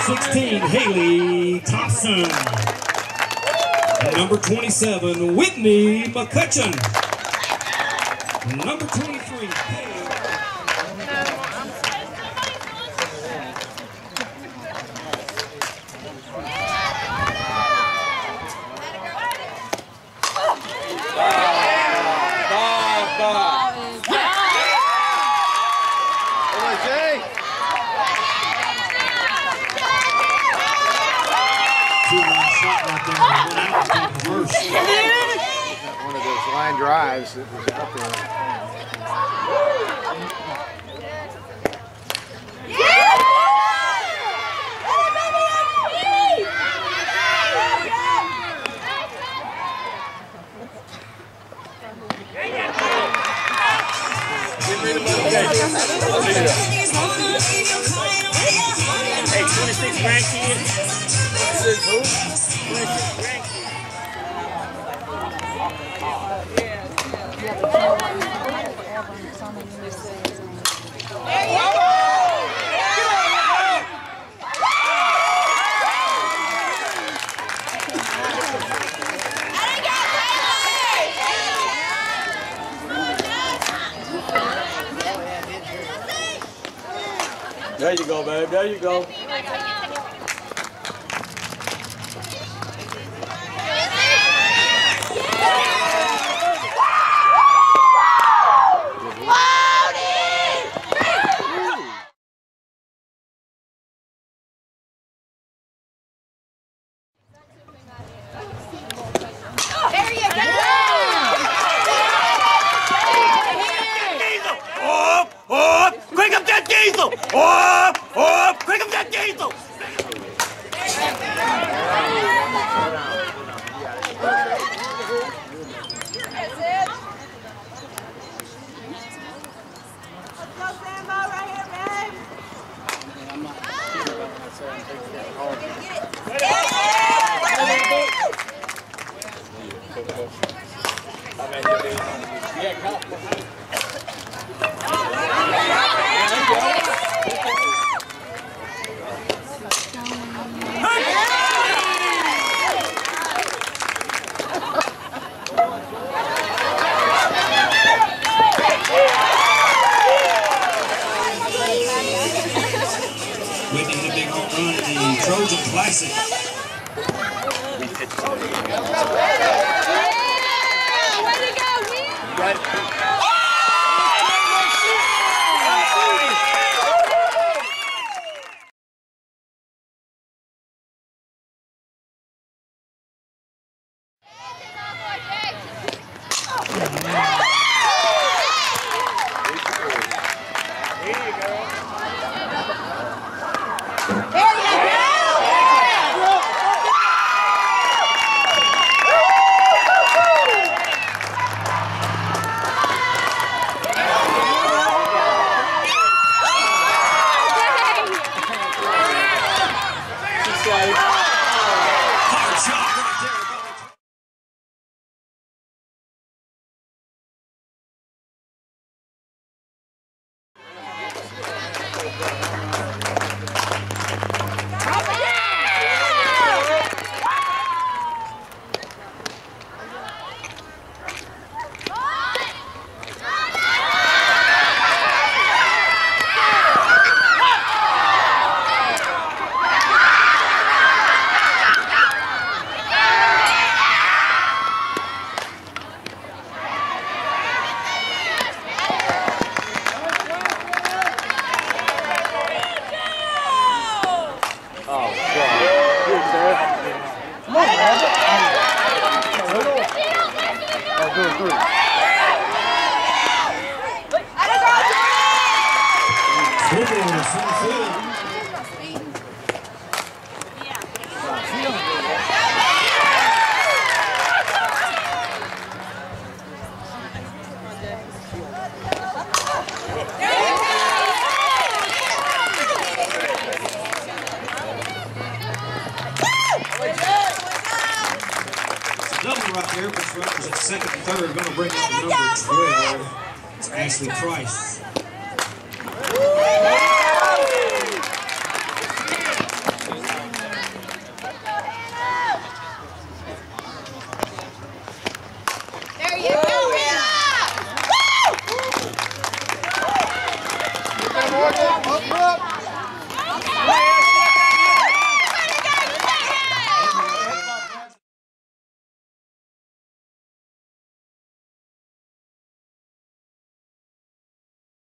16, Haley Thompson. Number 27, Whitney McCutcheon. Number 23, one of those line drives that was out there. Hey, 26 grandkids. Who? 26 grandkids. There you go, babe. There you go. Crank up that diesel! Oh! Crank up that diesel! Whitney hit a big home run at the Trojan Classic. Way to go, Win! Double right there, which represents second and third. Going to bring up number 12. It's Ashley Price.